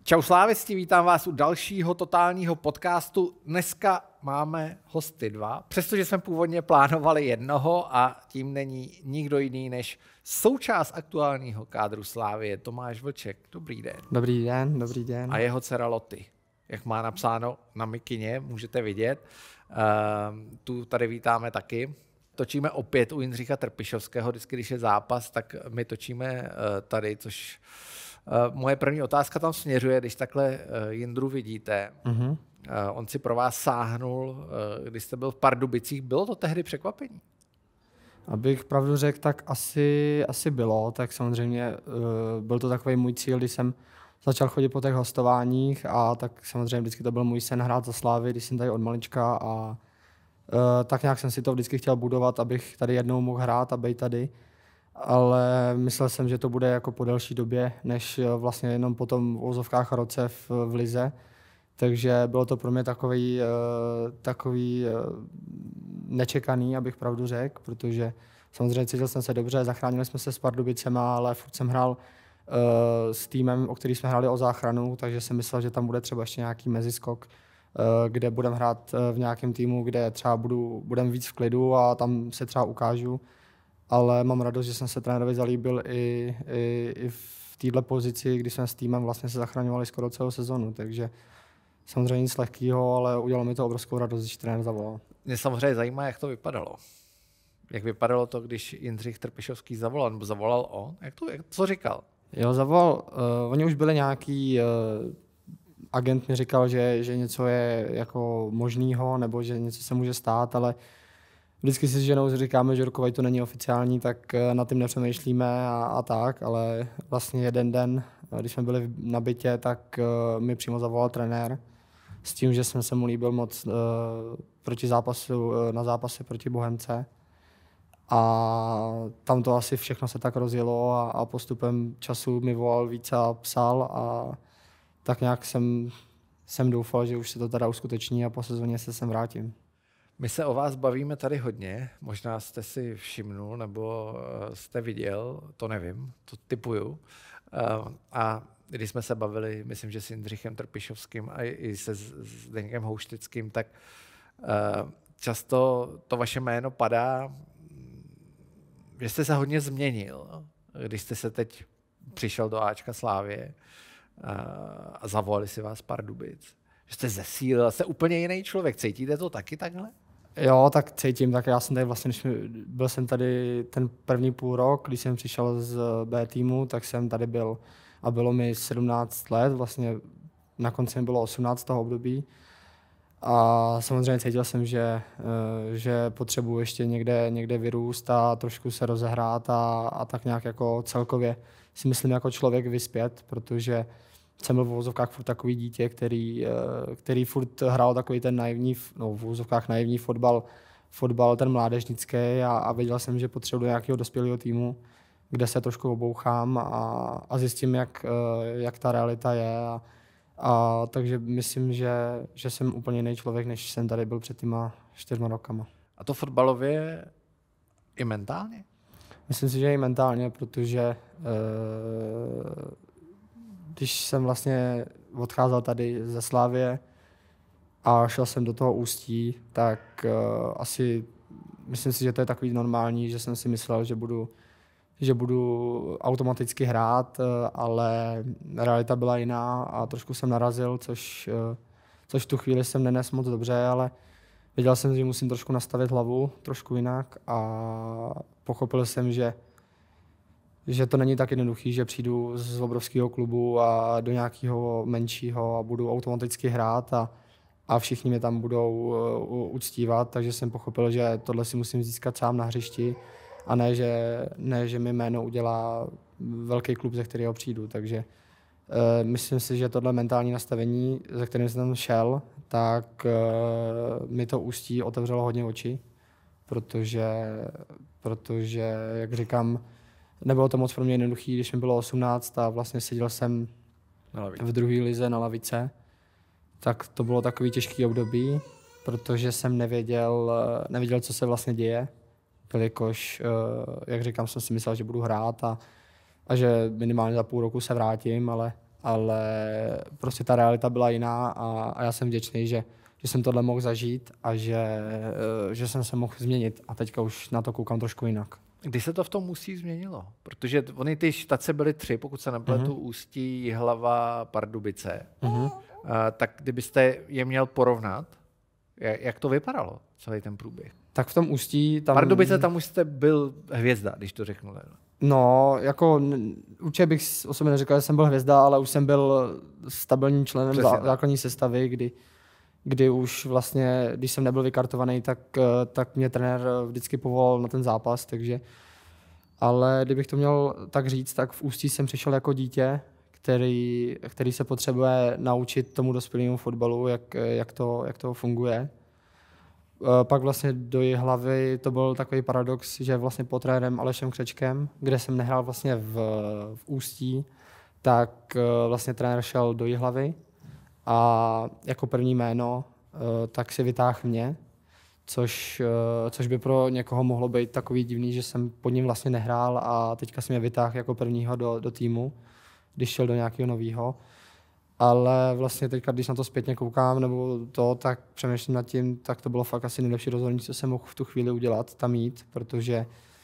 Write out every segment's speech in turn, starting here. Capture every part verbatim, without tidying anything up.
Čau slávisti, vítám vás u dalšího totálního podcastu. Dneska máme hosty dva, přestože jsme původně plánovali jednoho a tím není nikdo jiný než součást aktuálního kádru Slavie, Tomáš Vlček. Dobrý den. Dobrý den, dobrý den. A jeho dcera Loty, jak má napsáno na mikině, můžete vidět. Uh, tu tady vítáme taky. Točíme opět u Jindřicha Trpišovského, vždycky, když je zápas, tak my točíme uh, tady, což uh, moje první otázka tam směřuje, když takhle uh, Jindru vidíte. Uh-huh. Uh, on si pro vás sáhnul, uh, když jste byl v Pardubicích. Bylo to tehdy překvapení? Abych pravdu řekl, tak asi, asi bylo. Tak samozřejmě uh, byl to takový můj cíl, když jsem začal chodit po těch hostováních a tak samozřejmě vždycky to byl můj sen hrát za Slávy, když jsem tady od malička a uh, tak nějak jsem si to vždycky chtěl budovat, abych tady jednou mohl hrát a být tady. Ale myslel jsem, že to bude jako po delší době, než vlastně jenom po tom v ozovkách roce v, v lize. Takže bylo to pro mě takový, uh, takový uh, nečekaný, abych pravdu řekl, protože samozřejmě cítil jsem se dobře, zachránili jsme se s Pardubicema, ale furt jsem hrál uh, s týmem, o který jsme hráli o záchranu, takže jsem myslel, že tam bude třeba ještě nějaký meziskok, uh, kde budeme hrát uh, v nějakém týmu, kde třeba budu, budem víc v klidu a tam se třeba ukážu. Ale mám radost, že jsem se trenérovi zalíbil i, i, i v této pozici, kdy jsme s týmem vlastně se zachraňovali skoro celou sezonu, takže samozřejmě nic lehkého, ale udělalo mi to obrovskou radost, když trenér zavolal. Mě samozřejmě zajímá, jak to vypadalo. Jak vypadalo to, když Jindřich Trpišovský zavolal, nebo zavolal on? Jak to, jak, co říkal? Jo, zavolal. Uh, oni už byli nějaký, uh, agent mi říkal, že, že něco je jako možného, nebo že něco se může stát, ale vždycky si s ženou říkáme, že rokovej to není oficiální, tak uh, nad tím nepřemýšlíme a, a tak, ale vlastně jeden den, když jsme byli na bytě, tak uh, mi přímo zavolal trenér s tím, že jsem se mu líbil moc uh, proti zápasu, uh, na zápasy proti Bohemce. A tam to asi všechno se tak rozjelo a, a postupem času mi volal víc a psal a tak nějak jsem, jsem doufal, že už se to teda uskuteční a po sezóně se sem vrátím. My se o vás bavíme tady hodně, možná jste si všimnul nebo jste viděl, to nevím, to tipuju. A když jsme se bavili, myslím, že s Jindřichem Trpišovským a i se Zdeňkem Houštickým, tak často to vaše jméno padá, že jste se hodně změnil, když jste se teď přišel do Ačka Slavie a zavolali si vás Pardubic. Že jste zesílil, jste úplně jiný člověk. Cítíte to taky takhle? Jo, tak cítím. Tak já jsem tady vlastně, když byl jsem tady ten první půl rok, když jsem přišel z B týmu, tak jsem tady byl a bylo mi sedmnáct let, vlastně na konci mi bylo osmnáct toho období. A samozřejmě cítil jsem, že, že potřebuji ještě někde, někde vyrůst a trošku se rozehrát a, a tak nějak jako celkově si myslím jako člověk vyspět, protože jsem byl v uvozovkách furt takový dítě, který, který furt hrál takový ten naivní, no v uvozovkách naivní fotbal, fotbal ten mládežnický a, a věděl jsem, že potřebuji nějakého dospělého týmu, kde se trošku obouchám a, a zjistím, jak, jak ta realita je. A, A takže myslím, že, že jsem úplně jiný člověk, než jsem tady byl před těma čtyřma rokama. A to fotbalově i mentálně? Myslím si, že i mentálně, protože e, když jsem vlastně odcházel tady ze Slavie a šel jsem do toho Ústí, tak e, asi myslím si, že to je takový normální, že jsem si myslel, že budu že budu automaticky hrát, ale realita byla jiná a trošku jsem narazil, což, což v tu chvíli jsem nenesl moc dobře, ale věděl jsem, že musím trošku nastavit hlavu trošku jinak a pochopil jsem, že, že to není tak jednoduchý, že přijdu z obrovského klubu a do nějakého menšího a budu automaticky hrát a, a všichni mě tam budou uctívat, takže jsem pochopil, že tohle si musím získat sám na hřišti. A ne že, ne, že mi jméno udělá velký klub, ze kterého přijdu. Takže uh, myslím si, že tohle mentální nastavení, ze kterým jsem tam šel, tak uh, mi to Ústí otevřelo hodně oči, protože, protože, jak říkám, nebylo to moc pro mě jednoduché, když mi bylo osmnáct a vlastně seděl jsem v druhé lize na lavice, tak to bylo takový těžký období, protože jsem nevěděl, nevěděl, co se vlastně děje. Jelikož, jak říkám, jsem si myslel, že budu hrát a, a že minimálně za půl roku se vrátím, ale ale prostě ta realita byla jiná a, a já jsem vděčný, že, že jsem tohle mohl zažít a že, že jsem se mohl změnit a teďka už na to koukám trošku jinak. Kdy se to v tom Ústí změnilo? Protože oni ty štace byly tři, pokud se nepletu, uh-huh. Ústí, Jihlava, Pardubice. Uh-huh. Uh, tak kdybyste je měl porovnat, jak to vypadalo, celý ten průběh? Tak v tom Ústí... Tam... Pardubice, tam už jste byl hvězda, když to řeknu. No, jako určitě bych o sobě neřekl, že jsem byl hvězda, ale už jsem byl stabilním členem zá, základní sestavy, kdy, kdy už vlastně, když jsem nebyl vykartovaný, tak, tak mě trenér vždycky povolal na ten zápas, takže... Ale kdybych to měl tak říct, tak v Ústí jsem přišel jako dítě, který, který se potřebuje naučit tomu dospělému fotbalu, jak, jak, to, jak to funguje. Pak vlastně do Jihlavy to byl takový paradox, že vlastně pod trenérem Alešem Křečkem, kde jsem nehrál vlastně v, v Ústí, tak vlastně trenér šel do Jihlavy a jako první jméno tak si vytáhl mě, což, což by pro někoho mohlo být takový divný, že jsem pod ním vlastně nehrál a teďka jsem mě vytáhl jako prvního do, do týmu, když šel do nějakého nového. Ale vlastně teďka, když na to zpětně koukám, nebo to, tak přemýšlím nad tím, tak to bylo fakt asi nejlepší rozhodnutí, co jsem mohl v tu chvíli udělat, tam jít, protože,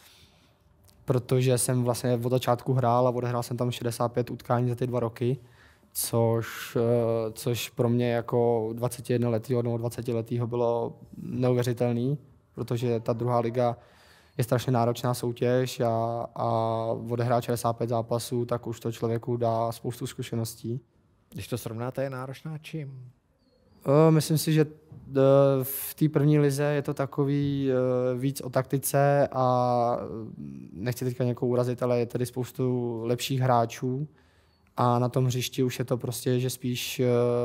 protože jsem vlastně od začátku hrál a odehrál jsem tam šedesát pět utkání za ty dva roky, což, což pro mě jako dvacetijednoletýho nebo dvacetiletýho bylo neuvěřitelný, protože ta druhá liga je strašně náročná soutěž a, a odehrát šedesát pět zápasů, tak už to člověku dá spoustu zkušeností. Když to srovnáte, je náročná čím? Myslím si, že v té první lize je to takový víc o taktice a nechci teďka někoho urazit, ale je tady spoustu lepších hráčů a na tom hřišti už je to prostě, že spíš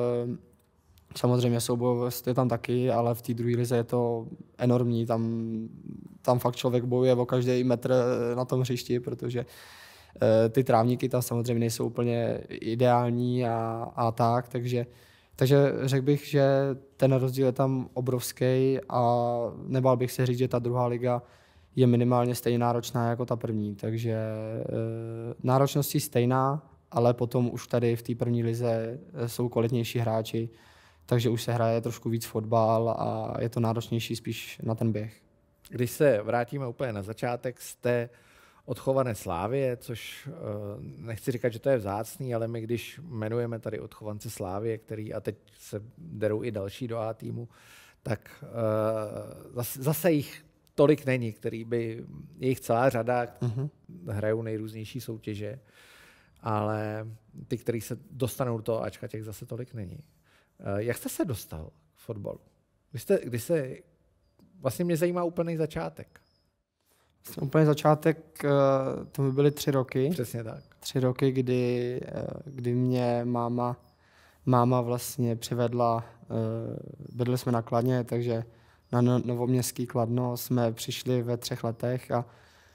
samozřejmě soubojovost je tam taky, ale v té druhé lize je to enormní. Tam, tam fakt člověk bojuje o každý metr na tom hřišti, protože ty trávníky tam samozřejmě nejsou úplně ideální a, a tak, takže, takže řekl bych, že ten rozdíl je tam obrovský a nebál bych se říct, že ta druhá liga je minimálně stejně náročná jako ta první, takže e, náročností stejná, ale potom už tady v té první lize jsou kvalitnější hráči, takže už se hraje trošku víc fotbal a je to náročnější spíš na ten běh. Když se vrátíme úplně na začátek, jste odchovanec Slávie, což nechci říkat, že to je vzácný, ale my když jmenujeme tady odchovance Slávie, který a teď se derou i další do A týmu, tak zase, zase jich tolik není, který by, je jich celá řada, uh-huh. hrajou nejrůznější soutěže, ale ty, kteří se dostanou do toho Ačka, těch zase tolik není. Jak jste se dostal k fotbalu? Když jste, když se, vlastně mě zajímá úplný začátek. Úplně začátek, to by byly tři roky. Přesně tak. Tři roky, kdy, kdy mě máma, máma vlastně přivedla, bydleli jsme na Kladně, takže na Novoměstský Kladno jsme přišli ve třech letech a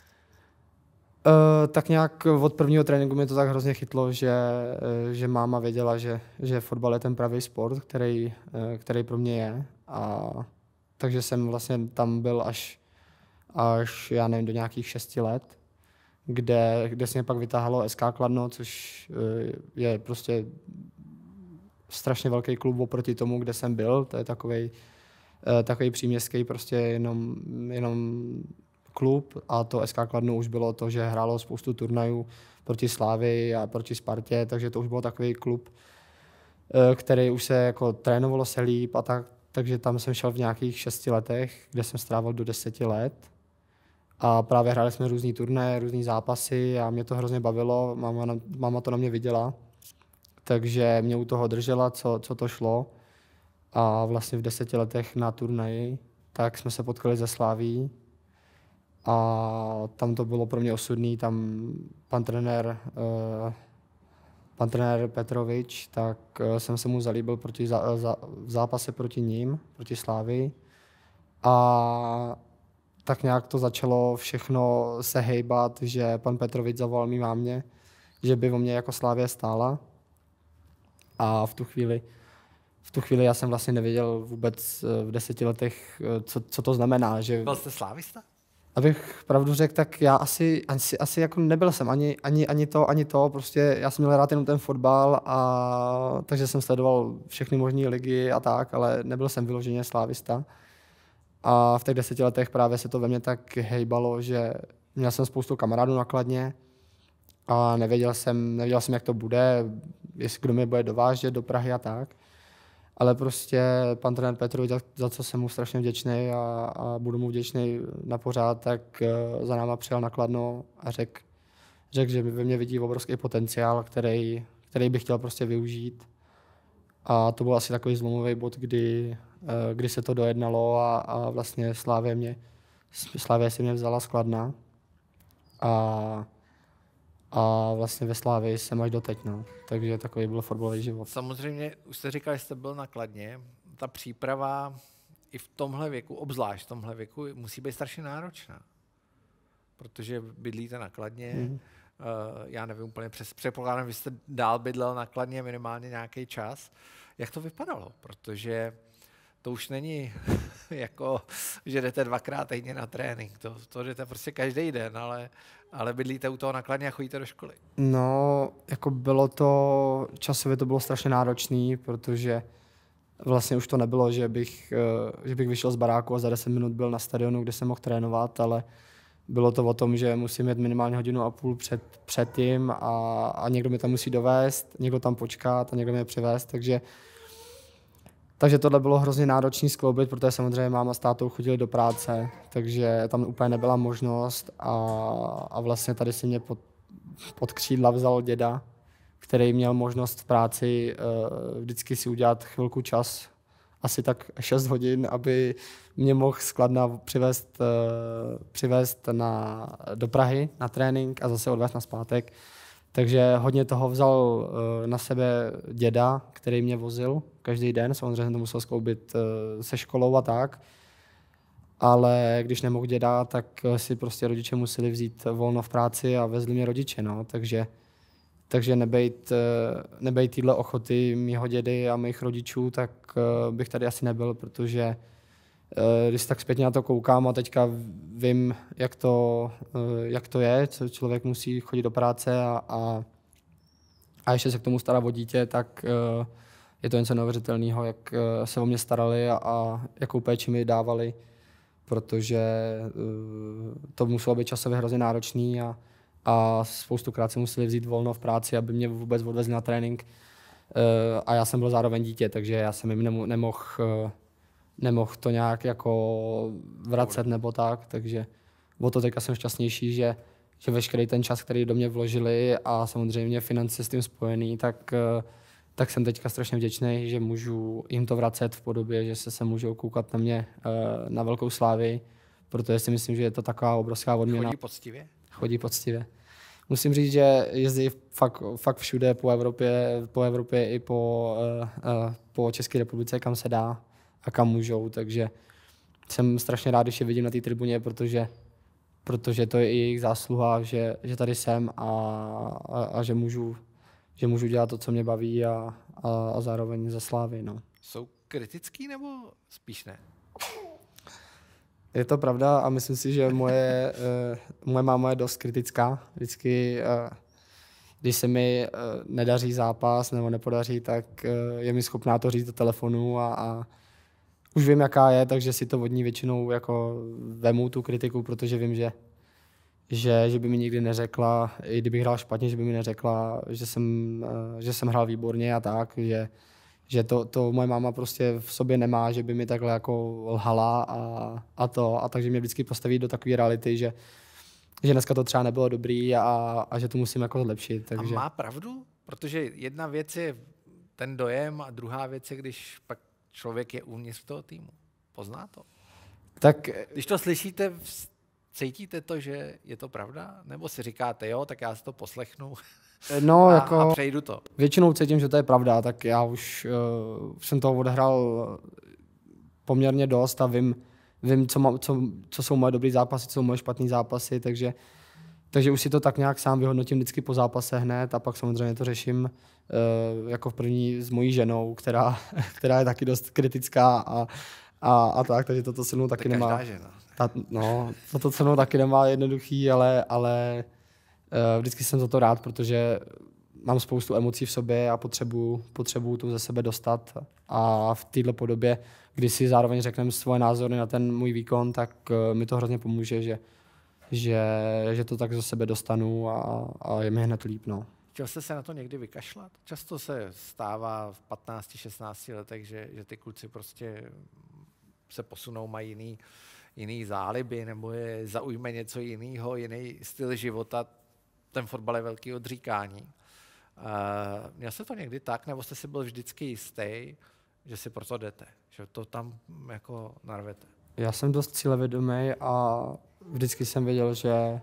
tak nějak od prvního tréninku mě to tak hrozně chytlo, že, že máma věděla, že, že fotbal je ten pravý sport, který, který pro mě je. A takže jsem vlastně tam byl až až, já nevím, do nějakých šesti let, kde, kde se mě pak vytáhlo S K Kladno, což je prostě strašně velký klub oproti tomu, kde jsem byl. To je takovej, takovej příměstský prostě jenom, jenom klub a to S K Kladno už bylo to, že hrálo spoustu turnajů proti Slávii a proti Spartě, takže to už byl takový klub, který už se jako trénovalo se líp a tak, takže tam jsem šel v nějakých šesti letech, kde jsem strávil do deseti let. A právě hráli jsme různý turné, různý zápasy a mě to hrozně bavilo, máma, na, máma to na mě viděla, takže mě u toho držela, co, co to šlo. A vlastně v deseti letech na turnaji, tak jsme se potkali ze Slaví a tam to bylo pro mě osudný, tam pan trenér, uh, pan trenér Petrovič, tak uh, jsem se mu zalíbil proti za, za, v zápase proti ním, proti Slávii. A tak nějak to začalo všechno se hejbat, že pan Petrovič zavolal mý mámě, že by o mě jako Slávě stála. A v tu chvíli, v tu chvíli já jsem vlastně nevěděl vůbec v deseti letech, co, co to znamená. Že... Byl jste slávista? Abych pravdu řekl, tak já asi, asi, asi jako nebyl jsem ani, ani, ani to, ani to, prostě já jsem měl rád jenom ten fotbal, a takže jsem sledoval všechny možné ligy a tak, ale nebyl jsem vyloženě slávista. A v těch deseti letech právě se to ve mně tak hejbalo, že měl jsem spoustu kamarádů na Kladně a nevěděl jsem, nevěděl jsem, jak to bude, jestli kdo mě bude dovážet do Prahy a tak. Ale prostě pan trenér Petrovič, za, za co jsem mu strašně vděčný a, a budu mu vděčný na pořád, tak uh, za náma přijel na Kladno a řekl, řek, že ve mně vidí obrovský potenciál, který, který bych chtěl prostě využít. A to byl asi takový zlomový bod, kdy, uh, kdy se to dojednalo a, a vlastně Slávě, mě, Slávě si mě vzala z Kladna. A A vlastně ve Slávii jsem až doteď, no. Takže takový byl fotbalový život. Samozřejmě, už jste říkal, že jste byl na Kladně. Ta příprava i v tomhle věku, obzvlášť v tomhle věku, musí být strašně náročná. Protože bydlíte na Kladně, mm. uh, já nevím úplně přes předpokládám, že jste dál bydlel na Kladně minimálně nějaký čas. Jak to vypadalo? Protože to už není jako, že jdete dvakrát týdně na trénink. To, to jdete prostě každý den, ale, ale bydlíte u toho na Kladně a chodíte do školy. No, jako bylo to, časově to bylo strašně náročný, protože vlastně už to nebylo, že bych, že bych vyšel z baráku a za deset minut byl na stadionu, kde jsem mohl trénovat, ale bylo to o tom, že musím jet minimálně hodinu a půl před, před tím a, a někdo mě tam musí dovést, někdo tam počkat a někdo mě přivést, takže Takže tohle bylo hrozně náročný skloubit, protože samozřejmě máma s tátou chodili do práce, takže tam úplně nebyla možnost a, a vlastně tady si mě pod, pod křídla vzal děda, který měl možnost v práci uh, vždycky si udělat chvilku čas, asi tak šest hodin, aby mě mohl z Kladna přivést, uh, přivést na, do Prahy na trénink a zase odvést na zpátek. Takže hodně toho vzal uh, na sebe děda, který mě vozil každý den. Samozřejmě jsem to musel skloubit uh, se školou a tak. Ale když nemohl děda, tak si prostě rodiče museli vzít volno v práci a vezli mě rodiče. No. Takže, takže nebejt, uh, nebejt týhle ochoty mýho dědy a mých rodičů, tak uh, bych tady asi nebyl, protože uh, když tak zpětně na to koukám a teďka vím, jak to, uh, jak to je, co člověk musí chodit do práce a, a, a ještě se k tomu stará o dítě, tak uh, je to něco neuvěřitelného, jak uh, se o mě starali a, a jakou péči mi dávali, protože uh, to muselo být časově hrozně náročný a, a spoustukrát se museli vzít volno v práci, aby mě vůbec odvezli na trénink. Uh, a já jsem byl zároveň dítě, takže já jsem jim nemo, nemohl uh, nemohl to nějak jako vracet nebo tak, takže o to teďka jsem šťastnější, že, že veškerý ten čas, který do mě vložili a samozřejmě finance s tím spojený, tak, tak jsem teďka strašně vděčný, že můžu jim to vracet v podobě, že se se můžou koukat na mě na velkou Slávii, protože si myslím, že je to taková obrovská odměna. Chodí poctivě? Chodí poctivě. Musím říct, že jezdí fakt, fakt všude po Evropě, po Evropě i po, po České republice, kam se dá a kam můžou, takže jsem strašně rád, když je vidím na té tribuně, protože, protože to je i jejich zásluha, že, že tady jsem a, a, a že, můžu, že můžu dělat to, co mě baví a, a, a zároveň za Slávy. No. Jsou kritický nebo spíš ne? Je to pravda a myslím si, že moje, uh, moje máma je dost kritická. Vždycky, uh, když se mi uh, nedaří zápas nebo nepodaří, tak uh, je mi schopná to říct do telefonu a, a už vím, jaká je, takže si to od ní většinou jako vemu tu kritiku, protože vím, že, že, že by mi nikdy neřekla, i kdybych hrál špatně, že by mi neřekla, že jsem, uh, že jsem hrál výborně a tak, že že to, to moje máma prostě v sobě nemá, že by mi takhle jako lhala a, a to. A takže mě vždycky postaví do takové reality, že, že dneska to třeba nebylo dobrý a, a že to musím jako zlepšit. Takže. A má pravdu? Protože jedna věc je ten dojem a druhá věc je, když pak člověk je uvnitř toho týmu. Pozná to? Tak, když to slyšíte, cítíte to, že je to pravda? Nebo si říkáte, jo, tak já si to poslechnu no, a, jako a přejdu to? Většinou cítím, že to je pravda, tak já už uh, jsem toho odehrál poměrně dost a vím, vím co, má, co, co jsou moje dobrý zápasy, co jsou moje špatný zápasy, takže, takže už si to tak nějak sám vyhodnotím vždycky po zápase hned a pak samozřejmě to řeším uh, jako v první s mojí ženou, která, která je taky dost kritická a, A, a tak, takže toto cenu taky to nemá. Každá žena. Ta, no, toto cenu taky nemá jednoduchý, ale, ale uh, vždycky jsem za to rád, protože mám spoustu emocí v sobě a potřebuju, potřebuju tu ze sebe dostat. A v této podobě, kdy si zároveň řekneme svoje názory na ten můj výkon, tak uh, mi to hrozně pomůže, že, že, že to tak ze sebe dostanu a, a je mi hned líp. No. Chtěl jste se na to někdy vykašlat? Často se stává v patnácti šestnácti letech, že, že ty kluci prostě se posunou, mají jiný, jiný záliby, nebo je zaujme něco jiného, jiný styl života. Ten fotbal je velký odříkání. Uh, měl jste to někdy tak, nebo jste si byl vždycky jistý, že si proto jdete, že to tam jako narvete? Já jsem dost cílevědomý a vždycky jsem věděl, že,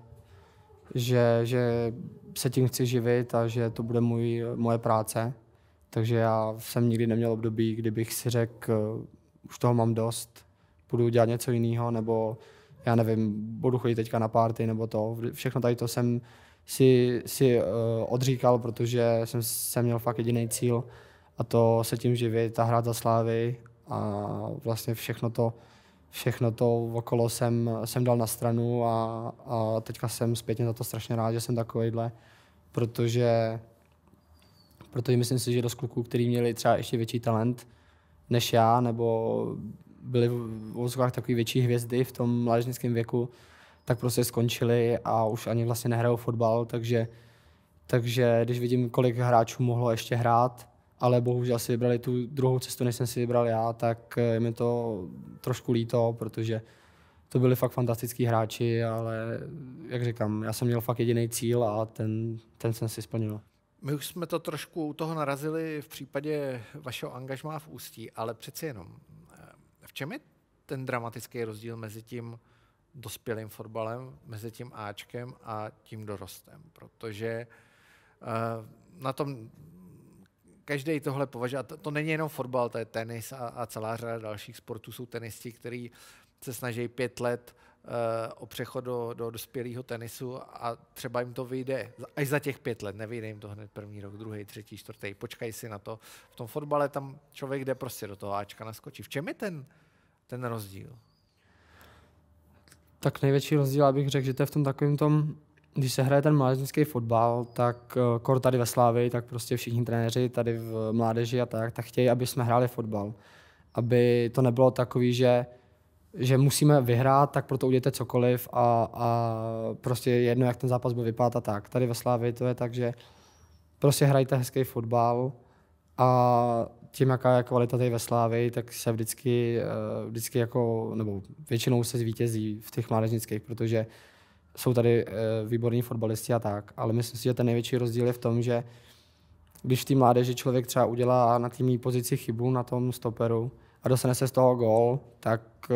že, že se tím chci živit a že to bude můj, moje práce. Takže já jsem nikdy neměl období, kdybych si řekl, už toho mám dost, budu dělat něco jiného, nebo já nevím, budu chodit teďka na party, nebo to. Všechno tady to jsem si, si uh, odříkal, protože jsem, jsem měl fakt jediný cíl a to se tím živit a hrát za Slávy a vlastně všechno to, všechno to okolo jsem, jsem dal na stranu a, a teďka jsem zpětně za to strašně rád, že jsem takovejhle, protože, protože myslím si, že dost kluků, kteří měli třeba ještě větší talent než já, nebo byli v vozovkách takový větší hvězdy v tom mládežnickém věku, tak prostě skončili a už ani vlastně nehrajou fotbal, takže, takže když vidím, kolik hráčů mohlo ještě hrát, ale bohužel si vybrali tu druhou cestu, než jsem si vybral já, tak je mi to trošku líto, protože to byli fakt fantastický hráči, ale jak říkám, já jsem měl fakt jediný cíl a ten, ten jsem si splnil. My už jsme to trošku u toho narazili v případě vašeho angažmá v Ústí, ale přeci jenom, v čem je ten dramatický rozdíl mezi tím dospělým fotbalem, mezi tím Ačkem a tím dorostem? Protože uh, na tom každý tohle považuje, to, to není jenom fotbal, to je tenis a, a celá řada dalších sportů, jsou tenisti, kteří se snaží pět let uh, o přechod do, do dospělého tenisu a třeba jim to vyjde až za těch pět let, nevyjde jim to hned první rok, druhý, třetí, čtvrtý, počkají si na to. V tom fotbale tam člověk jde prostě do toho Ačka naskočí. V čem je ten, ten rozdíl? Tak největší rozdíl, abych řekl, že to je v tom takovém tom, když se hraje ten mládežnický fotbal, tak kor tady ve Slávii, tak prostě všichni trenéři tady v mládeži a tak, tak chtějí, aby jsme hráli fotbal. Aby to nebylo takový, že, že musíme vyhrát, tak proto udějte cokoliv a, a prostě jedno, jak ten zápas bude vypadat a tak. Tady ve Slávii to je tak, že prostě hrajte hezký fotbal a tím, jaká je kvalita tady ve Slávii, tak se vždycky, vždycky jako, nebo většinou se zvítězí v těch mládežnických, protože jsou tady výborní fotbalisti a tak, ale myslím si, že ten největší rozdíl je v tom, že když v té mládeži člověk třeba udělá na té pozici chybu na tom stoperu a dostane se z toho gól, tak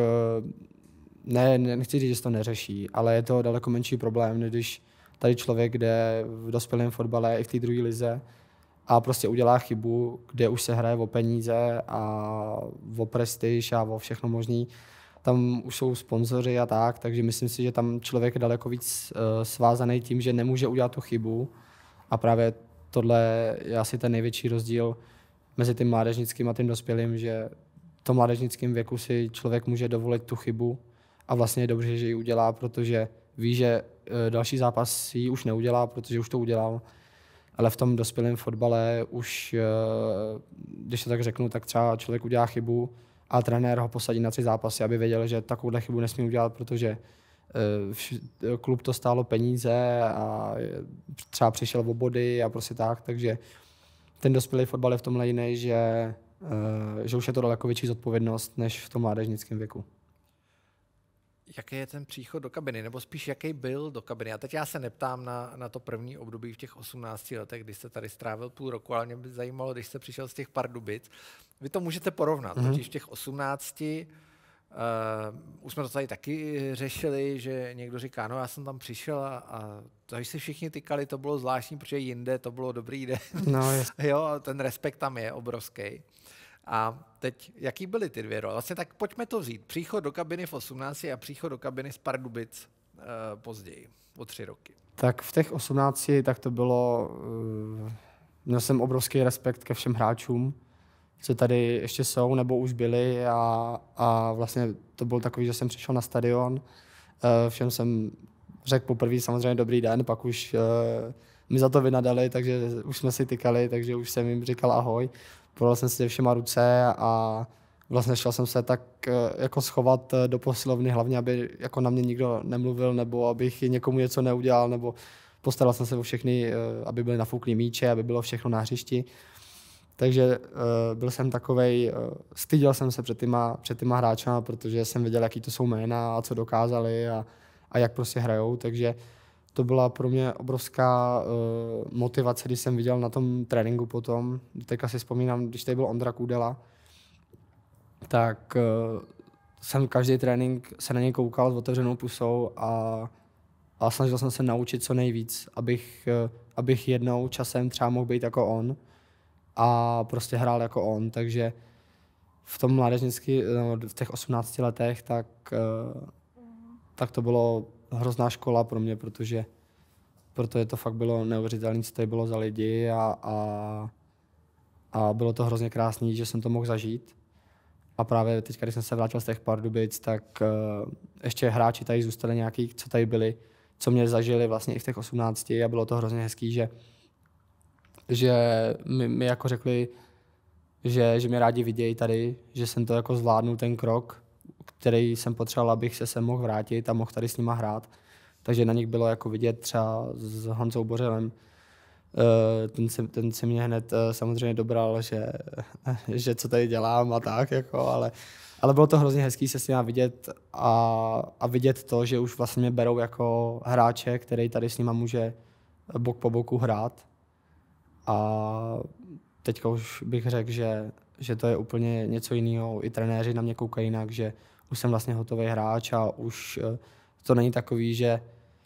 ne, nechci říct, že se to neřeší, ale je to daleko menší problém, když tady člověk jde v dospělém fotbale i v té druhé lize a prostě udělá chybu, kde už se hraje o peníze a o prestiž a o všechno možný. Tam už jsou sponzoři a tak, takže myslím si, že tam člověk je daleko víc uh, svázaný tím, že nemůže udělat tu chybu. A právě tohle je asi ten největší rozdíl mezi tím mládežnickým a tím dospělým, že v tom mládežnickém věku si člověk může dovolit tu chybu a vlastně je dobře, že ji udělá, protože ví, že uh, další zápas ji už neudělá, protože už to udělal. Ale v tom dospělém fotbale už, uh, když to tak řeknu, tak třeba člověk udělá chybu, a trenér ho posadí na tři zápasy, aby věděl, že takovouhle chybu nesmí udělat, protože uh, klub to stálo peníze a třeba přišel o body a prostě tak, takže ten dospělý fotbal je v tomhle jiný, že, uh, že už je to daleko větší zodpovědnost než v tom mládežnickém věku. Jaký je ten příchod do kabiny, nebo spíš jaký byl do kabiny? A teď já se neptám na, na to první období v těch osmnácti letech, kdy jste tady strávil půl roku, ale mě by zajímalo, když jste přišel z těch Pardubic. Vy to můžete porovnat, mm-hmm. totiž v těch osmnácti, uh, už jsme to tady taky řešili, že někdo říká, no já jsem tam přišel a, a tady si všichni tykali, to bylo zvláštní, protože jinde to bylo dobrý den. No, jo, ten respekt tam je obrovský. A teď, jaký byly ty dvě role? Vlastně tak pojďme to vzít. Příchod do kabiny v osmnácti a příchod do kabiny z Pardubic uh, později, o tři roky. Tak v těch osmnácti tak to bylo, uh, měl jsem obrovský respekt ke všem hráčům, co tady ještě jsou nebo už byli a, a vlastně to byl takový, že jsem přišel na stadion, všem jsem řekl poprvé samozřejmě dobrý den, pak už mi za to vynadali, takže už jsme si tykali, takže už jsem jim říkal ahoj, podal jsem si se všema ruce a vlastně šel jsem se tak jako schovat do posilovny, hlavně aby jako na mě nikdo nemluvil nebo abych někomu něco neudělal, nebo postaral jsem se o všechny, aby byly nafouklý míče, aby bylo všechno na hřišti. Takže uh, byl jsem takovej, uh, styděl jsem se před těma, před těma hráčama, protože jsem věděl, jaký to jsou jména a co dokázali a, a jak prostě hrajou, takže to byla pro mě obrovská uh, motivace, když jsem viděl na tom tréninku potom. Teďka si vzpomínám, když tady byl Ondra Kudela, tak uh, jsem každý trénink se na něj koukal s otevřenou pusou a, a snažil jsem se naučit co nejvíc, abych, uh, abych jednou časem třeba mohl být jako on a prostě hrál jako on, takže v tom mládežnický, no, v těch osmnácti letech, tak, uh, tak to bylo hrozná škola pro mě, protože, protože to fakt bylo neuvěřitelné, co tady bylo za lidi a, a, a bylo to hrozně krásný, že jsem to mohl zažít. A právě teď, když jsem se vrátil z těch Pardubic, tak uh, ještě hráči tady zůstali nějaký, co tady byli, co mě zažili vlastně i v těch osmnácti a bylo to hrozně hezký, že, že mi, mi jako řekli, že, že mě rádi vidějí tady, že jsem to jako zvládnul ten krok, který jsem potřeboval, abych se sem mohl vrátit a mohl tady s nima hrát. Takže na nich bylo jako vidět třeba s Honzou Bořelem. Ten se, ten se mě hned samozřejmě dobral, že, že co tady dělám a tak, jako, ale, ale bylo to hrozně hezký se s nima vidět a, a vidět to, že už vlastně mě berou jako hráče, který tady s nima může bok po boku hrát. A teďka už bych řekl, že, že to je úplně něco jiného. I trenéři na mě koukají jinak, že už jsem vlastně hotový hráč a už to není takový, že,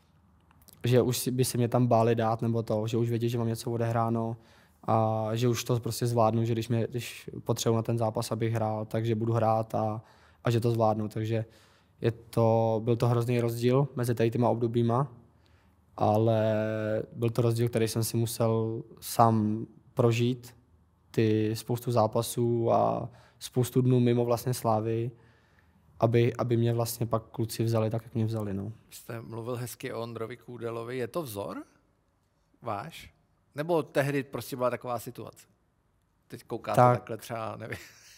že už by se mě tam báli dát nebo to, že už vědí, že mám něco odehráno a že už to prostě zvládnu, že když, mě, když potřebuji na ten zápas, abych hrál, takže budu hrát a, a že to zvládnu. Takže je to, byl to hrozný rozdíl mezi tady těma obdobíma, ale byl to rozdíl, který jsem si musel sám prožít, ty spoustu zápasů a spoustu dnů mimo vlastně Slávy, aby, aby mě vlastně pak kluci vzali tak, jak mě vzali. No. Jste mluvil hezky o Ondrovi Kůdelovi. Je to vzor váš? Nebo tehdy prostě byla taková situace? Teď koukáte tak, takhle třeba, nevím,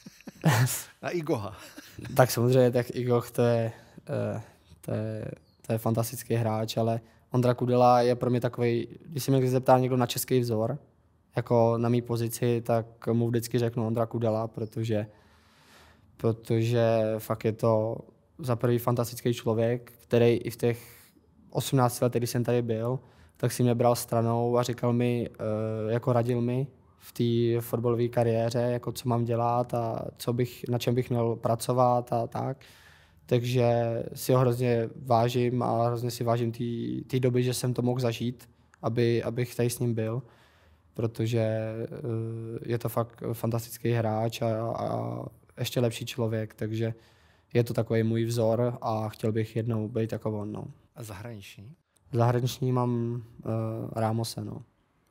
na Igoha. Tak samozřejmě, tak Igoh to je, to je, to je fantastický hráč, ale Ondra Kudela je pro mě takový, když se mě zeptá někdo na český vzor, jako na mý pozici, tak mu vždycky řeknu Ondra Kudela, protože, protože fakt je to za prvý fantastický člověk, který i v těch osmnácti letech, když jsem tady byl, tak si mě bral stranou a říkal mi, jako radil mi v té fotbalové kariéře, jako co mám dělat a co bych, na čem bych měl pracovat a tak. Takže si ho hrozně vážím a hrozně si vážím té doby, že jsem to mohl zažít, aby, abych tady s ním byl, protože je to fakt fantastický hráč a, a ještě lepší člověk, takže je to takový můj vzor a chtěl bych jednou být jako on. No. A zahraniční? Zahraniční mám uh, Rámose. No.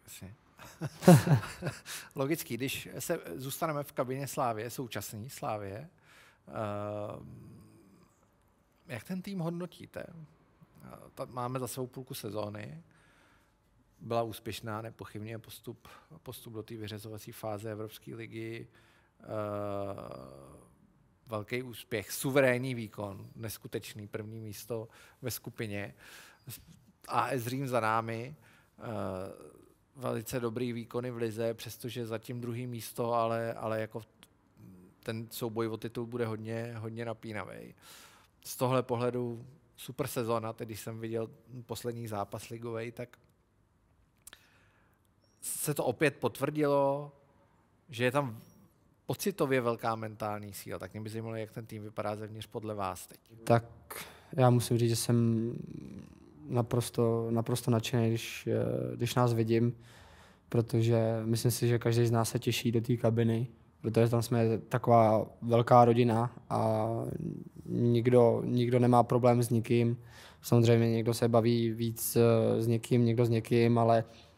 Logicky, když se zůstaneme v kabině Slávie, současný Slávie, uh, jak ten tým hodnotíte? Máme za svou půlku sezóny. Byla úspěšná, nepochybně postup, postup do té vyřazovací fáze Evropské ligy. Uh, velký úspěch, suverénní výkon, neskutečný první místo ve skupině. A es Řím za námi. Uh, velice dobrý výkony v lize, přestože zatím druhý místo, ale, ale jako ten souboj o titul bude hodně, hodně napínavý. Z tohle pohledu super sezona, teď když jsem viděl poslední zápas ligovej, tak se to opět potvrdilo, že je tam pocitově velká mentální síla. Tak mě by zajímalo, jak ten tým vypadá zevnitř podle vás teď. Tak já musím říct, že jsem naprosto, naprosto nadšený, když, když nás vidím, protože myslím si, že každý z nás se těší do té kabiny, protože tam jsme taková velká rodina a nikdo, nikdo nemá problém s nikým. Samozřejmě někdo se baví víc s někým, někdo s někým, ale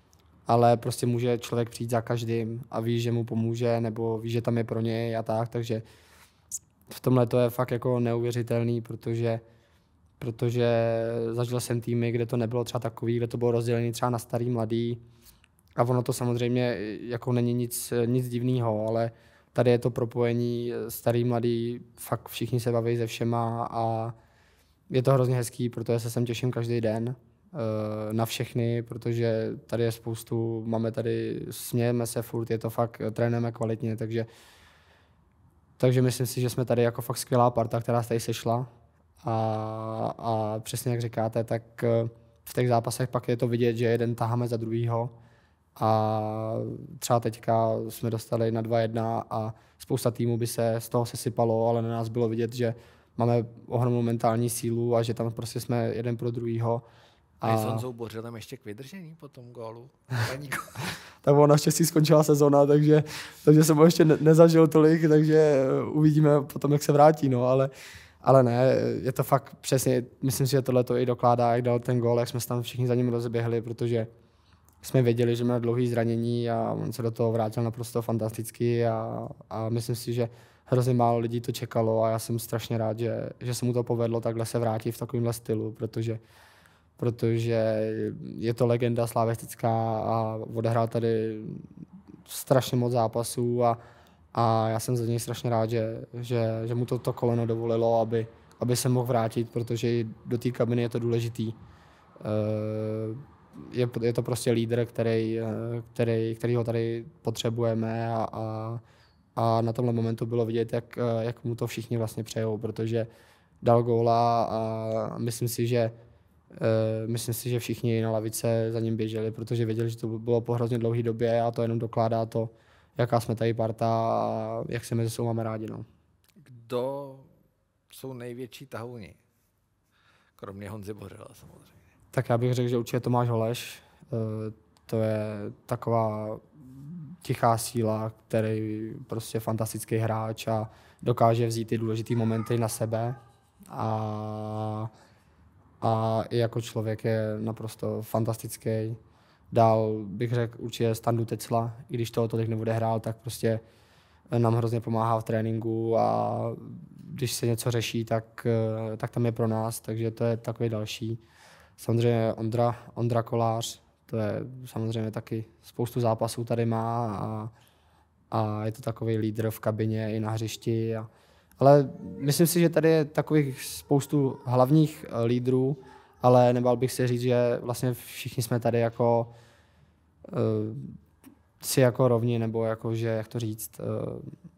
ale prostě může člověk přijít za každým a ví, že mu pomůže, nebo ví, že tam je pro něj a tak, takže v tomhle to je fakt jako neuvěřitelný, protože protože zažil jsem týmy, kde to nebylo třeba takový, kde to bylo rozdělené třeba na starý, mladý a ono to samozřejmě jako není nic, nic divného, ale tady je to propojení starý, mladý, fakt všichni se baví se všema a je to hrozně hezký, protože se sem těším každý den na všechny, protože tady je spoustu, máme tady, smějeme se furt, je to fakt, trénujeme kvalitně, takže, takže myslím si, že jsme tady jako fakt skvělá parta, která se tady sešla. A, a přesně jak říkáte, tak v těch zápasech pak je to vidět, že jeden taháme za druhýho a třeba teďka jsme dostali na dva jedna a spousta týmů by se z toho sesypalo, ale na nás bylo vidět, že máme ohromnou mentální sílu a že tam prostě jsme jeden pro druhýho. A je s Honzou Bořilem ještě k vydržení po tom gólu? Tak ono naštěstí skončila sezona, takže, takže jsem ho ještě ne, nezažil tolik, takže uvidíme potom, jak se vrátí, no, ale Ale ne, je to fakt přesně, myslím si, že tohle to i dokládá, jak dal ten gól, jak jsme se tam všichni za ním rozběhli, protože jsme věděli, že má dlouhé zranění a on se do toho vrátil naprosto fantasticky a, a myslím si, že hrozně málo lidí to čekalo a já jsem strašně rád, že, že se mu to povedlo takhle se vrátit v takovémhle stylu, protože, protože je to legenda slavistická a odehrál tady strašně moc zápasů a A já jsem za něj strašně rád, že, že, že mu to, to koleno dovolilo, aby, aby se mohl vrátit, protože i do té kabiny je to důležitý. Je, je to prostě lídr, který, který, který ho tady potřebujeme a, a, a na tomhle momentu bylo vidět, jak, jak mu to všichni vlastně přejou, protože dal góla a myslím si, že myslím si, že všichni na lavice za ním běželi, protože věděli, že to bylo po hrozně dlouhé době a to jenom dokládá to, jaká jsme tady parta a jak se mezi sebou máme rádi. No. Kdo jsou největší tahouni? Kromě Honzy Bořila samozřejmě. Tak já bych řekl, že určitě Tomáš Holeš. To je taková tichá síla, který prostě fantastický hráč a dokáže vzít ty důležité momenty na sebe. A, a i jako člověk je naprosto fantastický. Dál bych řekl určitě Standu Tecla, i když toho tolik neodehrál, tak prostě nám hrozně pomáhá v tréninku a když se něco řeší, tak, tak tam je pro nás, takže to je takový další. Samozřejmě Ondra, Ondra Kolář, to je samozřejmě taky spoustu zápasů tady má a, a je to takový lídr v kabině i na hřišti. A, ale myslím si, že tady je takových spoustu hlavních lídrů, ale nebál bych se říct, že vlastně všichni jsme tady jako uh, si jako rovni, nebo jako, že, jak to říct, uh,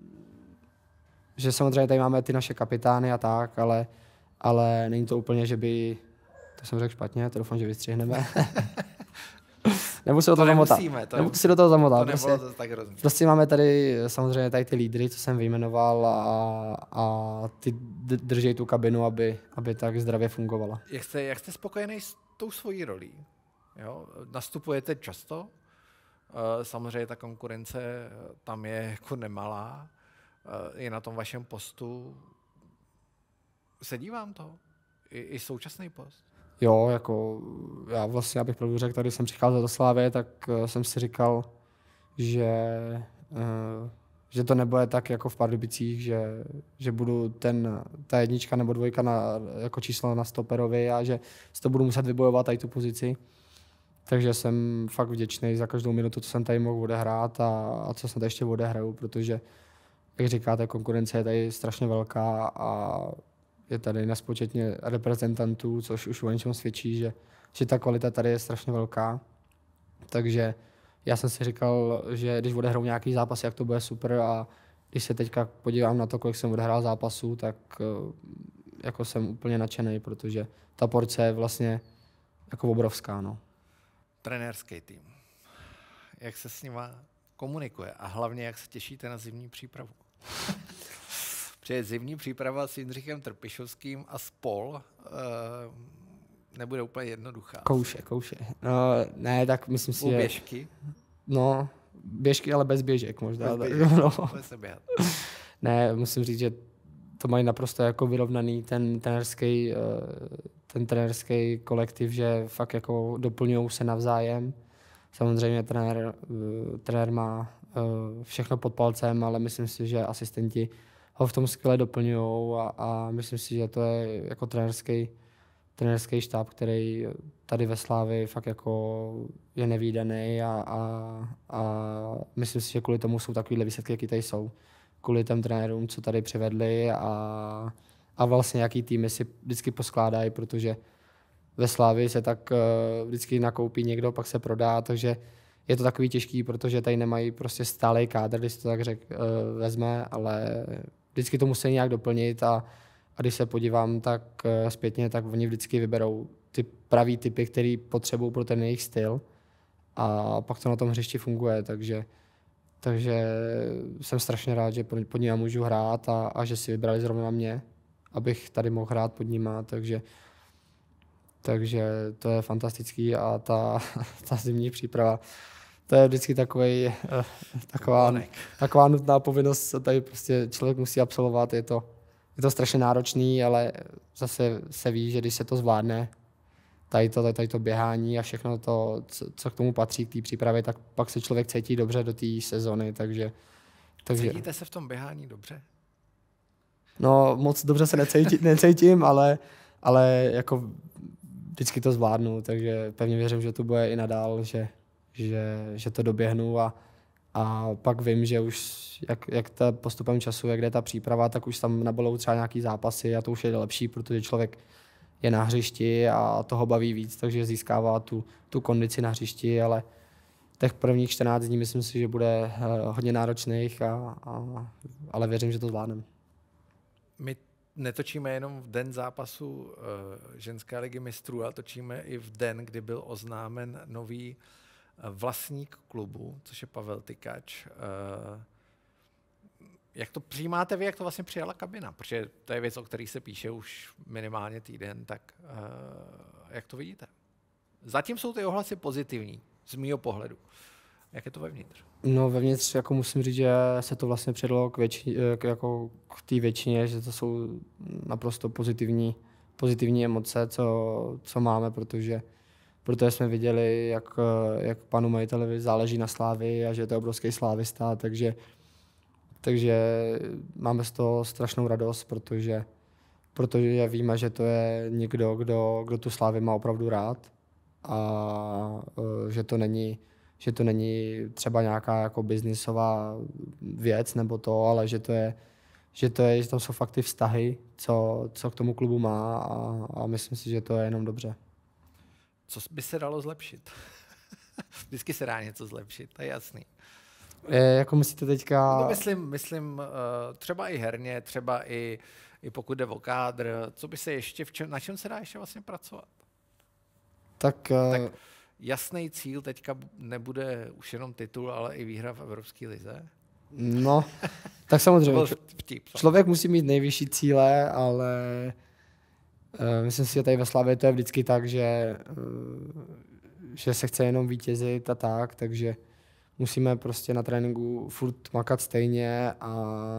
že samozřejmě tady máme ty naše kapitány a tak, ale, ale není to úplně, že by, to jsem řekl špatně, to doufám, že vystřihneme. Nebudu si do toho zamotat. Nebudu si do toho zamotat. To prostě, to tak hrozný. Prostě máme tady samozřejmě tady ty lídry, co jsem vyjmenoval a, a ty drží tu kabinu, aby, aby tak zdravě fungovala. Jak jste, jak jste spokojený s tou svojí rolí? Jo? Nastupujete často? Samozřejmě ta konkurence tam je jako nemalá. Je na tom vašem postu. Sedí vám to? I, i současný post? Jo, jako já vlastně, abych pravdu řekl, když jsem přicházel do Slávie, tak uh, jsem si říkal, že, uh, že to nebude tak jako v Pardubicích, že, že budu ten, ta jednička nebo dvojka na, jako číslo na stoperovi a že si to budu muset vybojovat tady tu pozici. Takže jsem fakt vděčný za každou minutu, co jsem tady mohl odehrát a, a co jsem tady ještě odehraju, protože, jak říkáte, konkurence je tady strašně velká a je tady nespočetně reprezentantů, což už o něčem svědčí, že, že ta kvalita tady je strašně velká. Takže já jsem si říkal, že když odehraju nějaký zápas, jak to bude super a když se teďka podívám na to, kolik jsem odehrál zápasů, tak jako jsem úplně nadšený, protože ta porce je vlastně jako obrovská. No. Trenérský tým. Jak se s nima komunikuje a hlavně jak se těšíte na zimní přípravu? Protože zimní příprava s Jindřichem Trpišovským a spol uh, nebude úplně jednoduchá. Kouše, kouše. No, ne, tak myslím si, že... běžky? No, běžky, ale bez běžek možná. Bez běžek, no. se běhat. Ne, musím říct, že to mají naprosto jako vyrovnaný ten trenérský, ten trenérský kolektiv, že fakt jako doplňují se navzájem. Samozřejmě trenér, trenér má všechno pod palcem, ale myslím si, že asistenti ho v tom skvěle doplňují a, a myslím si, že to je jako trenérský, trenérský štáb, který tady ve Slávii fakt jako je nevídaný a, a, a myslím si, že kvůli tomu jsou takovýhle výsledky, jaký tady jsou. Kvůli těm trenérům, co tady přivedli a, a vlastně jaký týmy si vždycky poskládají, protože ve Slávii se tak uh, vždycky nakoupí někdo, pak se prodá, takže je to takový těžký, protože tady nemají prostě stálej kádr, když to tak řek, uh, vezme, ale vždycky to musí nějak doplnit a, a když se podívám tak uh, zpětně, tak oni vždycky vyberou ty pravý typy, který potřebují pro ten jejich styl a pak to na tom hřišti funguje, takže, takže jsem strašně rád, že pod nimi můžu hrát a, a že si vybrali zrovna mě, abych tady mohl hrát pod nima, takže Takže to je fantastický a ta, ta zimní příprava, to je vždycky takovej, taková, taková nutná povinnost, co tady prostě člověk musí absolvovat. Je to, je to strašně náročný, ale zase se ví, že když se to zvládne, tady to, tady to běhání a všechno to, co, co k tomu patří, k té přípravě, tak pak se člověk cítí dobře do té sezony. Takže, takže... Cítíte se v tom běhání dobře? No moc dobře se necítím, necítím ale, ale jako vždycky to zvládnu, takže pevně věřím, že to bude i nadál, že, že, že to doběhnu a, a pak vím, že už jak, jak ta postupem času, jak jde ta příprava, tak už tam nabolou třeba nějaký zápasy a to už je lepší, protože člověk je na hřišti a toho baví víc, takže získává tu, tu kondici na hřišti, ale těch prvních čtrnáct dní myslím si, že bude hodně náročných, a, a, ale věřím, že to zvládnem. My netočíme jenom v den zápasu uh, ženské ligy mistrů, ale točíme i v den, kdy byl oznámen nový uh, vlastník klubu, což je Pavel Tykač. Uh, jak to přijímáte vy, jak to vlastně přijala kabina? Protože to je věc, o které se píše už minimálně týden, tak uh, jak to vidíte? Zatím jsou ty ohlasy pozitivní, z mýho pohledu. Jak je to vevnitř? No vevnitř jako musím říct, že se to vlastně předalo k, větši, k, jako k té většině, že to jsou naprosto pozitivní, pozitivní emoce, co, co máme, protože, protože jsme viděli, jak, jak panu majitelovi záleží na Slávii a že to je obrovský slávista, takže, takže máme z toho strašnou radost, protože, protože víme, že to je někdo, kdo, kdo tu Slávii má opravdu rád a že to není že to není třeba nějaká jako biznisová věc nebo to, ale že to je, že to je, že tam jsou fakt ty vztahy, co, co k tomu klubu má a, a myslím si, že to je jenom dobře. Co by se dalo zlepšit? Vždycky se dá něco zlepšit, to je jasný. Je, jako myslíte teďka... No, myslím, myslím třeba i herně, třeba i, i pokud jde o kádr, co by se ještě, v čem, na čem se dá ještě vlastně pracovat? Tak... tak jasný cíl teďka nebude už jenom titul, ale i výhra v Evropské lize? No, tak samozřejmě. Vtip, člověk musí mít nejvyšší cíle, ale uh, myslím si, že tady ve Slavii to je vždycky tak, že, uh, že se chce jenom vítězit a tak, takže musíme prostě na tréninku furt makat stejně a,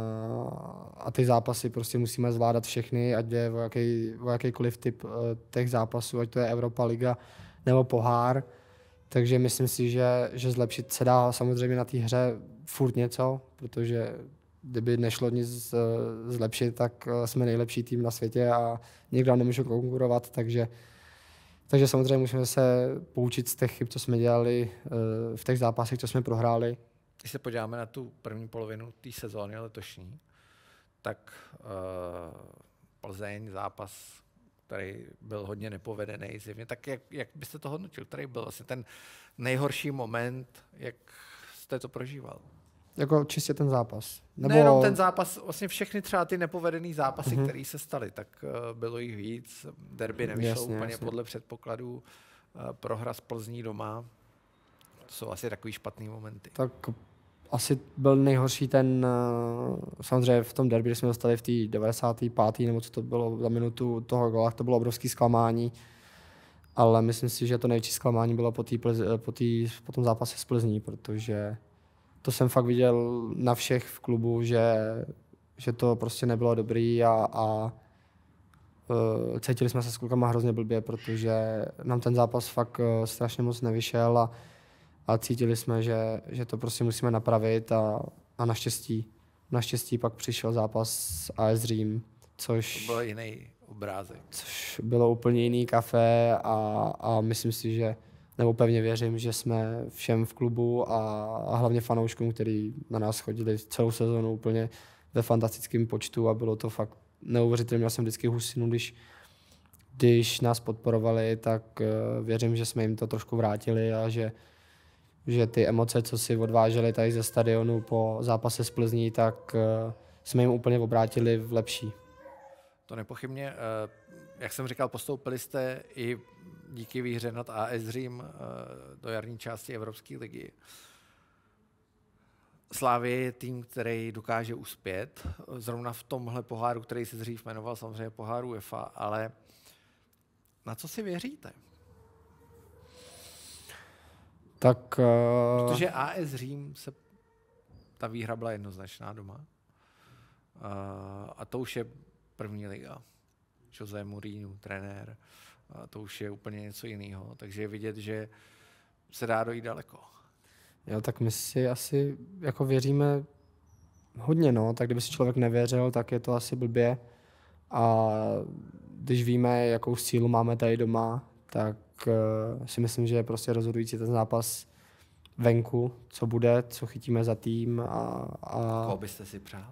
a ty zápasy prostě musíme zvládat všechny, ať jde o, jaký, o jakýkoliv typ uh, těch zápasů, ať to je Evropa liga nebo pohár, takže myslím si, že, že zlepšit se dá samozřejmě na té hře furt něco, protože kdyby nešlo nic zlepšit, tak jsme nejlepší tým na světě a nikdo nám nemůže konkurovat, takže, takže samozřejmě musíme se poučit z těch chyb, co jsme dělali v těch zápasech, co jsme prohráli. Když se podíváme na tu první polovinu té sezóny letošní, tak uh, Plzeň zápas, který byl hodně nepovedený zjevně, tak jak, jak byste to hodnotil? Který byl vlastně ten nejhorší moment, jak jste to prožíval? Jako čistě ten zápas? Nebo... Nejenom ten zápas, vlastně všechny třeba ty nepovedený zápasy, uh-huh. které se staly, tak uh, bylo jich víc. Derby nevyšlo jasně, úplně jasně. podle předpokladů. Uh, prohra z Plzní doma. To jsou asi takový špatný momenty. Tak asi byl nejhorší ten, samozřejmě v tom derby, kde jsme dostali v té devadesáté páté nebo co to bylo za minutu toho gola, to bylo obrovské zklamání, ale myslím si, že to největší zklamání bylo po, tý, po, tý, po tom zápase s Plzní, protože to jsem fakt viděl na všech v klubu, že, že to prostě nebylo dobrý a, a uh, cítili jsme se s klukama hrozně blbě, protože nám ten zápas fakt uh, strašně moc nevyšel a a cítili jsme, že, že to prostě musíme napravit a, a naštěstí, naštěstí pak přišel zápas s A S Řím, což... To byl jiný obrázek. Což bylo úplně jiný kafe a, a myslím si, že, nebo pevně věřím, že jsme všem v klubu a, a hlavně fanouškům, kteří na nás chodili celou sezonu úplně ve fantastickém počtu a bylo to fakt neuvěřitelné. Měl jsem vždycky husinu, když, když nás podporovali, tak uh, věřím, že jsme jim to trošku vrátili a že, že ty emoce, co si odváželi tady ze stadionu po zápase s Plzní, tak uh, jsme jim úplně obrátili v lepší. To nepochybně. Jak jsem říkal, postoupili jste i díky výhře nad A S Řím do jarní části Evropské ligy. Slavie je tým, který dokáže uspět. Zrovna v tomhle poháru, který se dřív jmenoval samozřejmě poháru UEFA, ale na co si věříte? Tak... Uh... Protože A S Řím, se, ta výhra byla jednoznačná doma. Uh, a to už je první liga. Jose Mourinho, trenér, a to už je úplně něco jiného. Takže je vidět, že se dá dojít daleko. Jo, tak my si asi jako věříme hodně, no. Tak kdyby si člověk nevěřil, tak je to asi blbě. A když víme, jakou sílu máme tady doma, tak uh, si myslím, že je prostě rozhodující ten zápas venku, co bude, co chytíme za tým. A, a... Koho byste si přál?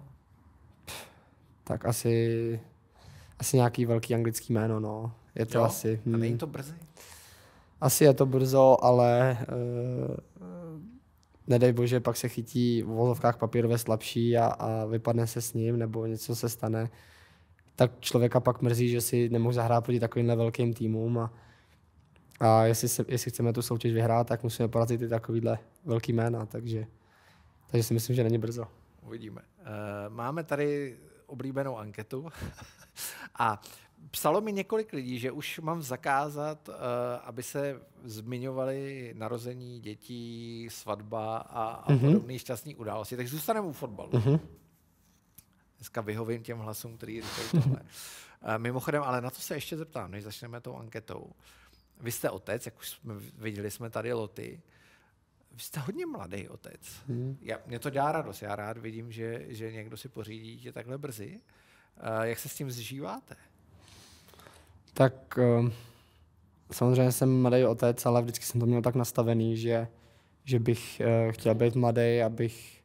Tak asi, asi nějaký velký anglický jméno, no. Je to jo? asi... A není to brzy? Asi je to brzo, ale uh, nedej bože, pak se chytí v vozovkách papírové slabší a, a vypadne se s ním, nebo něco se stane. Tak člověka pak mrzí, že si nemohl zahrát proti takovýmhle velkým týmům a, a jestli, se, jestli chceme tu soutěž vyhrát, tak musíme porazit i takovýhle velký jména, takže, takže si myslím, že není brzo. Uvidíme. Uh, máme tady oblíbenou anketu a psalo mi několik lidí, že už mám zakázat, uh, aby se zmiňovaly narození dětí, svatba a, a mm-hmm. podobné šťastné události. Takže zůstaneme u fotbalu. Mm-hmm. Dneska vyhovím těm hlasům, který říkají tohle. Uh, mimochodem, ale na to se ještě zeptám, než začneme tou anketou. Vy jste otec, jak už jsme viděli jsme tady Loty. Vy jste hodně mladý otec. Hmm. Já, mě to dělá radost. Já rád vidím, že, že někdo si pořídí dítě takhle brzy. Uh, jak se s tím zžíváte? Tak uh, samozřejmě jsem mladý otec, ale vždycky jsem to měl tak nastavený, že, že bych uh, chtěl být mladý, abych,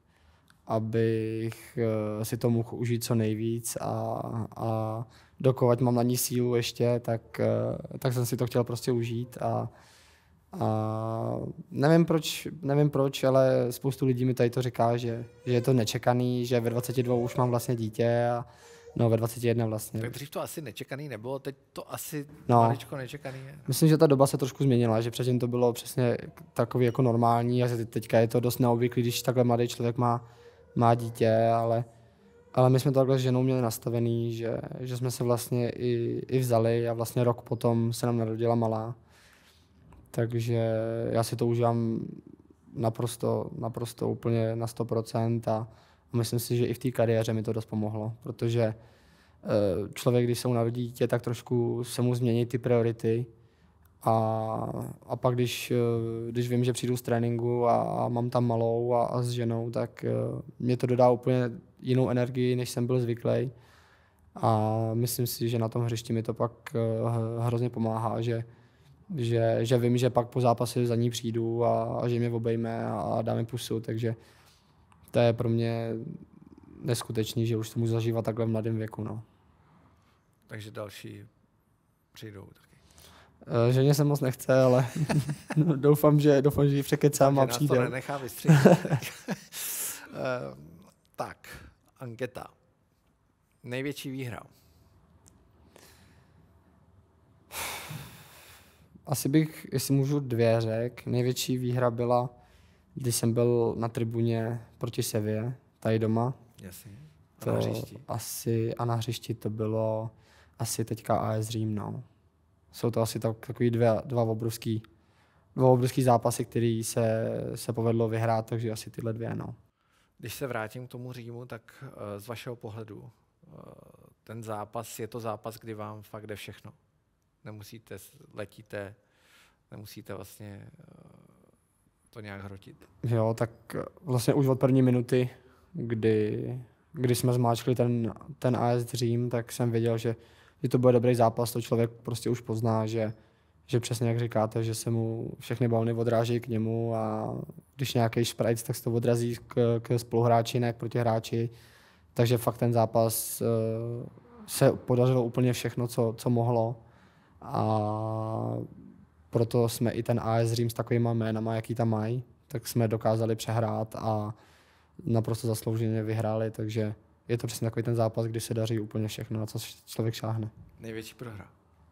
abych uh, si to mohl užít co nejvíc a, a dokovat mám na ní sílu ještě, tak, uh, tak jsem si to chtěl prostě užít a A nevím proč, nevím proč, ale spoustu lidí mi tady to říká, že, že je to nečekaný, že ve dvaceti dvou už mám vlastně dítě a no ve dvaceti jedné vlastně. Tak dřív to asi nečekaný nebylo, teď to asi no, maličko nečekaný je. Myslím, že ta doba se trošku změnila, že předtím to bylo přesně takový jako normální a že teďka je to dost neobvyklý, když takhle mladý člověk má, má dítě, ale, ale my jsme to takhle s ženou měli nastavený, že, že jsme se vlastně i, i vzali a vlastně rok potom se nám narodila malá. Takže já si to užívám naprosto, naprosto úplně na sto procent a myslím si, že i v té kariéře mi to dost pomohlo, protože člověk, když se mu narodí dítě, tak trošku se mu změní ty priority a, a pak, když, když vím, že přijdu z tréninku a, a mám tam malou a, a s ženou, tak mě to dodá úplně jinou energii, než jsem byl zvyklý a myslím si, že na tom hřišti mi to pak hrozně pomáhá, že Že, že vím, že pak po zápase za ní přijdu a, a že mě obejme a, a dá mi pusu, takže to je pro mě neskutečný, že už to můžu zažívat takhle v mladém věku. No. Takže další přijdou taky. E, ženě se moc nechce, ale doufám, že, doufám, že ji překecám a přijde. To nenechá vystřihnout. e, tak, anketa. Největší výhra. Asi bych, jestli můžu dvě řek, největší výhra byla, když jsem byl na tribuně proti Sevě, tady doma. Jasně. A to na hřišti. Asi, a na hřišti to bylo asi teďka A S Řím, no. Jsou to asi tak, takový dvě, dva obrovský, dva obrovský zápasy, který se, se povedlo vyhrát, takže asi tyhle dvě, no. Když se vrátím k tomu Římu, tak z vašeho pohledu ten zápas, je to zápas, kdy vám fakt jde všechno. Nemusíte, letíte, nemusíte vlastně to nějak hrotit? Jo, tak vlastně už od první minuty, kdy, kdy jsme zmáčkli ten, ten A S Řím, tak jsem věděl, že, že to bude dobrý zápas, to člověk prostě už pozná, že, že přesně jak říkáte, že se mu všechny balony odráží k němu a když nějaký šprajc, tak se to odrazí k, k spoluhráči, ne k protihráči. Takže fakt ten zápas uh, se podařilo úplně všechno, co, co mohlo. A proto jsme i ten A S Řím s takovýma jménama, jaký tam mají, tak jsme dokázali přehrát a naprosto zaslouženě vyhráli, takže je to přesně takový ten zápas, kdy se daří úplně všechno, na co člověk šáhne. Největší prohra?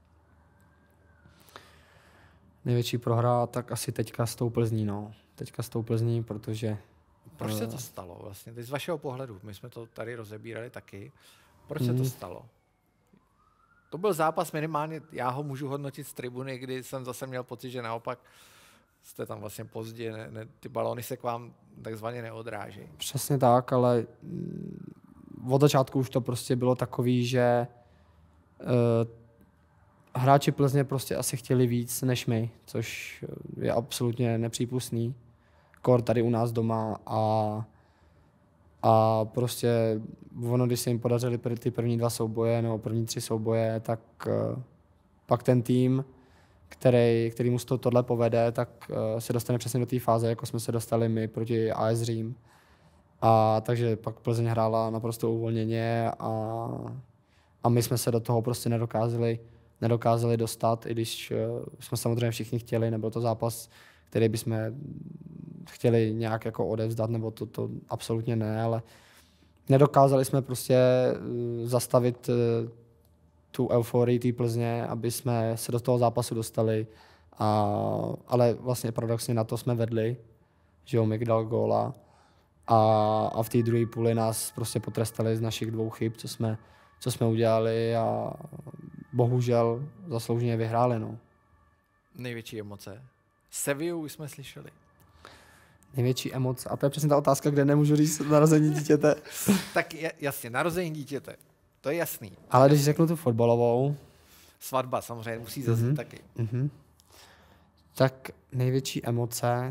Největší prohra, tak asi teďka s tou Plzní, no. Teďka s tou Plzní, protože... Proč se to stalo vlastně? Teď z vašeho pohledu, my jsme to tady rozebírali taky. Proč se to stalo? To byl zápas minimálně, já ho můžu hodnotit z tribuny, kdy jsem zase měl pocit, že naopak jste tam vlastně pozdě, ne, ne, ty balony se k vám takzvaně neodráží. Přesně tak, ale od začátku už to prostě bylo takový, že uh, hráči Plzně prostě asi chtěli víc než my, což je absolutně nepřípustný. Kor tady u nás doma a, a prostě ono, když se jim podařily ty první dva souboje nebo první tři souboje, tak uh, pak ten tým, který, který mu to tohle povede, tak uh, se dostane přesně do té fáze, jako jsme se dostali my proti A S Řím. A takže pak Plzeň hrála naprosto uvolněně a, a my jsme se do toho prostě nedokázali, nedokázali dostat, i když uh, jsme samozřejmě všichni chtěli, nebyl to zápas, který bychom chtěli nějak jako odevzdat, nebo to, to absolutně ne, ale nedokázali jsme prostě uh, zastavit uh, tu euforii té Plzně, aby jsme se do toho zápasu dostali. A, ale vlastně paradoxně na to jsme vedli, že jo, Mik dal góla a, a v té druhé půli nás prostě potrestali z našich dvou chyb, co jsme, co jsme udělali a bohužel zaslouženě vyhráli. No. Největší emoce? Sevillu už jsme slyšeli. Největší emoce. A to je přesně ta otázka, kde nemůžu říct narození dítěte. Tak jasně, narození dítěte. To je jasný. Ale když řeknu tu fotbalovou... Svatba samozřejmě musí zaznít mm-hmm. taky. Mm-hmm. Tak největší emoce...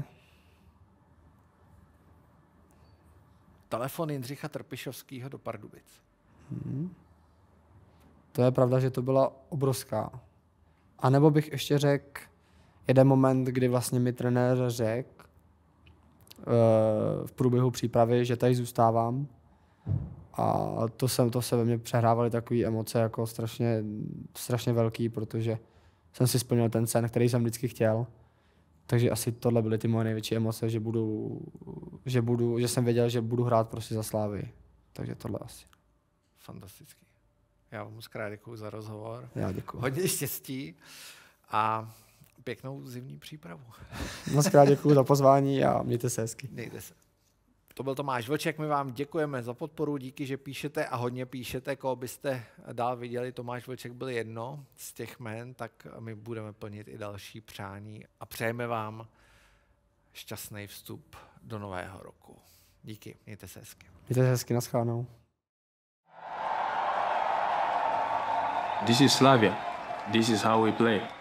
Telefon Jindřicha Trpišovského do Pardubic. Mm-hmm. To je pravda, že to byla obrovská. A nebo bych ještě řekl jeden moment, kdy vlastně mi trenér řekl uh, v průběhu přípravy, že tady zůstávám. A to, jsem, to se ve mně přehrávaly takové emoce jako strašně, strašně velký, protože jsem si splnil ten sen, který jsem vždycky chtěl. Takže asi tohle byly ty moje největší emoce, že, budu, že, budu, že jsem věděl, že budu hrát prostě za Slávy. Takže tohle asi. Fantastický. Já vám moc krát děkuju za rozhovor. Já děkuju. Hodně štěstí a pěknou zimní přípravu. Moc krát děkuju za pozvání a mějte se hezky. Mějte se. To byl Tomáš Vlček, my vám děkujeme za podporu, díky, že píšete a hodně píšete, koho byste dál viděli. Tomáš Vlček byl jedno z těch jmen, tak my budeme plnit i další přání a přejeme vám šťastný vstup do nového roku. Díky, mějte se hezky. Mějte se hezky, naschledanou. This is Slavia. This is how we play.